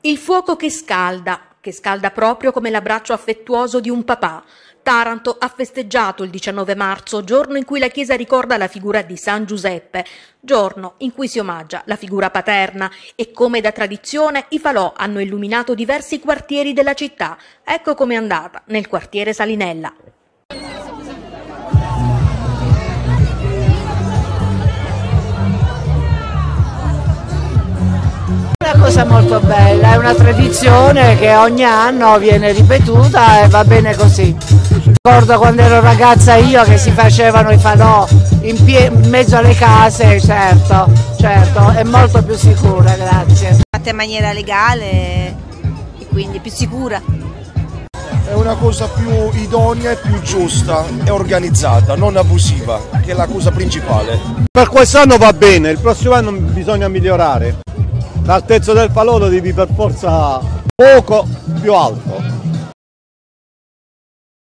Il fuoco che scalda proprio come l'abbraccio affettuoso di un papà. Taranto ha festeggiato il 19 marzo, giorno in cui la Chiesa ricorda la figura di San Giuseppe, giorno in cui si omaggia la figura paterna e, come da tradizione, i falò hanno illuminato diversi quartieri della città. Ecco com'è andata nel quartiere Salinella. È una cosa molto bella, è una tradizione che ogni anno viene ripetuta e va bene così. Ricordo quando ero ragazza io che si facevano i falò in mezzo alle case, certo, è molto più sicura, grazie. Fatta in maniera legale e quindi più sicura. È una cosa più idonea e più giusta e organizzata, non abusiva, che è la cosa principale. Per quest'anno va bene, il prossimo anno bisogna migliorare. L'altezza del falò lo devi per forza poco più alto.